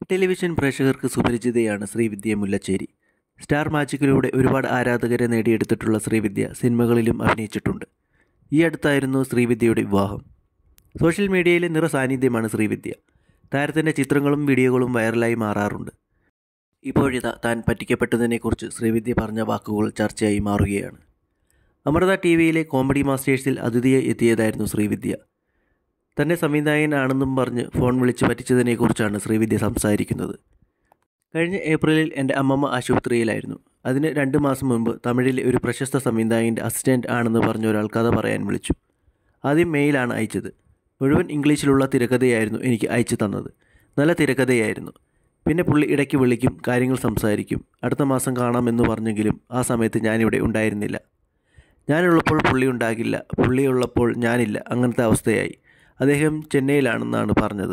Television പ്രേക്ഷകർക്ക് സുപരിചിതയാണ് Srividya Mullacheri. Star മാജിക്കിലൂടെ ഒരുപാട് ആരാധകരെ നേടിയെടുത്തിട്ടുള്ള ശ്രീവിദ്യ സിനിമകളിലും അഭിനയിച്ചിട്ടുണ്ട്. ഈ അടുത്തായിരുന്നു ശ്രീവിദ്യയുടെ വിവാഹം. സോഷ്യൽ മീഡിയയിലെ നിറസാന്നിധ്യമാണ് ശ്രീവിദ്യ. താരത്തിൻ്റെ ചിത്രങ്ങളും വീഡിയോകളും വൈറലായി മാറാറുണ്ട്. ഇപ്പോഴിതാ താൻ പറ്റിക്കപ്പെട്ടതിനെക്കുറിച്ച് ശ്രീവിദ്യ പറഞ്ഞ വാക്കുകൾ ചർച്ചയായി മാറുകയാണ്. അമൃത ടിവിയിലെ കോമഡി മാസ്റ്റേഴ്സിൽ അതിഥിയായി എത്തിയതായിരുന്നു ശ്രീവിദ്യ. തൻ്റെ സംവിധായകനാണെന്നും പറഞ്ഞ് ഫോൺ വിളിച്ച് പറ്റിച്ചതിനെക്കുറിച്ചാണ് ശ്രീവിദ്യ സംസാരിക്കുന്നത്. കഴിഞ്ഞ ഏപ്രിലിൽ എൻ്റെ അമ്മമ്മ ആശുപത്രിയിലായിരുന്നു. അതിന് 2 മാസം മുൻപ് തമിഴിലെ ഒരു പ്രശസ്ത സംവിധായകൻ്റെ അസിസ്റ്റൻ്റ് ആണെന്ന് പറഞ്ഞ ഒരാൾ കഥ പറയാൻ വിളിച്ചു. ആദ്യം മെയിലാണ് അയച്ചത്. മുഴുവൻ ഇംഗ്ലീഷിലുള്ള തിരക്കഥയായിരുന്നു എനിക്ക് അയച്ചു തന്നത്. നല്ല തിരക്കഥയായിരുന്നു. പിന്നെ പുള്ളി ഇടയ്ക്ക് വിളിക്കും, കാര്യങ്ങൾ സംസാരിക്കും. അടുത്ത മാസം കാണാമെന്ന് പറഞ്ഞെങ്കിലും ആ സമയത്ത് ഞാനിവിടെ ഉണ്ടായിരുന്നില്ല. ഞാനുള്ളപ്പോൾ പുള്ളി ഉണ്ടാകില്ല, പുള്ളിയുള്ളപ്പോൾ ഞാനില്ല. അങ്ങനത്തെ അവസ്ഥയായി. അദ്ദേഹം ചെന്നൈയിലാണെന്നാണ് പറഞ്ഞത്.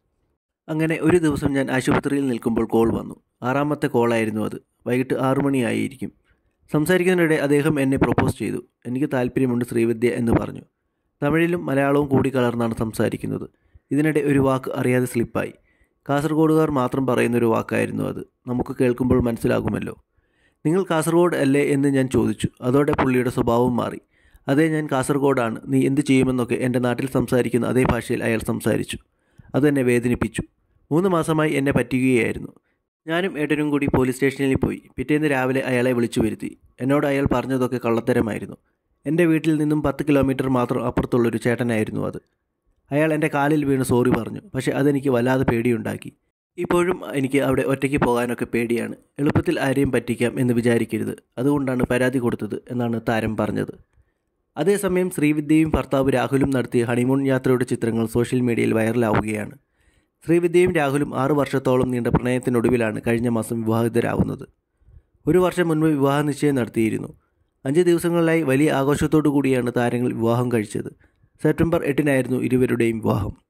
അങ്ങനെ ഒരു ദിവസം ഞാൻ ആശുപത്രിയിൽ നിൽക്കുമ്പോൾ കോൾ വന്നു. 6ാമത്തെ കോളായിരുന്നു അത്. വൈകിട്ട് 6 മണിയായിരിക്കും. സംസാരിക്കുന്നതിനിടെ അദ്ദേഹം എന്നെ പ്രൊപ്പോസ് ചെയ്തു. എനിക്ക് താല്പര്യമുണ്ട് ശ്രീവിദ്യ എന്ന് പറഞ്ഞു. തമിഴിലും മലയാളവും കൂടി കലർന്നാണ് സംസാരിക്കുന്നത്. ഇതിനിടെ ഒരു വാക്ക് അറിയാതെ സ്ലിപ്പായി. കാസർഗോഡുകാർ മാത്രം പറയുന്നൊരു വാക്കായിരുന്നു അത്. നമുക്ക് കേൾക്കുമ്പോൾ മനസ്സിലാകുമല്ലോ. നിങ്ങൾ കാസർഗോഡ് അല്ലേ എന്ന് ഞാൻ ചോദിച്ചു. അതോടെ പുള്ളിയുടെ സ്വഭാവം മാറി. അതെ, ഞാൻ കാസർഗോഡാണ്. നീ എന്ത് ചെയ്യുമെന്നൊക്കെ എൻ്റെ നാട്ടിൽ സംസാരിക്കുന്ന അതേ ഭാഷയിൽ അയാൾ സംസാരിച്ചു. അതെന്നെ വേദനിപ്പിച്ചു. 3 മാസമായി എന്നെ പറ്റിക്കുകയായിരുന്നു. ഞാനും ഏട്ടനും കൂടി പോലീസ് സ്റ്റേഷനിൽ പോയി. പിറ്റേന്ന് രാവിലെ അയാളെ വിളിച്ചു വരുത്തി. എന്നോട് അയാൾ പറഞ്ഞതൊക്കെ കള്ളത്തരമായിരുന്നു. എൻ്റെ വീട്ടിൽ നിന്നും 10 കിലോമീറ്റർ മാത്രം അപ്പുറത്തുള്ളൊരു ചേട്ടനായിരുന്നു അത്. അയാൾ എൻ്റെ കാലിൽ വീണ് സോറി പറഞ്ഞു. പക്ഷേ അതെനിക്ക് വല്ലാതെ പേടിയുണ്ടാക്കി. ഇപ്പോഴും എനിക്ക് അവിടെ ഒറ്റയ്ക്ക് പോകാനൊക്കെ പേടിയാണ്. എളുപ്പത്തിൽ ആരെയും പറ്റിക്കാം എന്ന് വിചാരിക്കരുത്. അതുകൊണ്ടാണ് പരാതി കൊടുത്തത് എന്നാണ് താരം പറഞ്ഞത്. അതേസമയം ശ്രീവിദ്യയും ഭർത്താവ് രാഹുലും നടത്തിയ ഹണിമൂൺ യാത്രയുടെ ചിത്രങ്ങൾ സോഷ്യൽ മീഡിയയിൽ വൈറലാവുകയാണ്. ശ്രീവിദ്യയും രാഹുലും 6 വർഷത്തോളം നീണ്ട പ്രണയത്തിനൊടുവിലാണ് കഴിഞ്ഞ മാസം വിവാഹിതരാകുന്നത്. 1 വർഷം മുൻപ് വിവാഹ നിശ്ചയം നടത്തിയിരുന്നു. 5 ദിവസങ്ങളിലായി വലിയ ആഘോഷത്തോടു കൂടിയാണ് താരങ്ങൾ വിവാഹം കഴിച്ചത്. സെപ്റ്റംബർ 8-നായിരുന്നു ഇരുവരുടെയും വിവാഹം.